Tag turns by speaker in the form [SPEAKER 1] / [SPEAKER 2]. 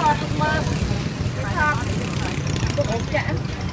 [SPEAKER 1] Hãy subscribe cho kênh Ghiền Mì Gõ để không bỏ lỡ những video hấp dẫn.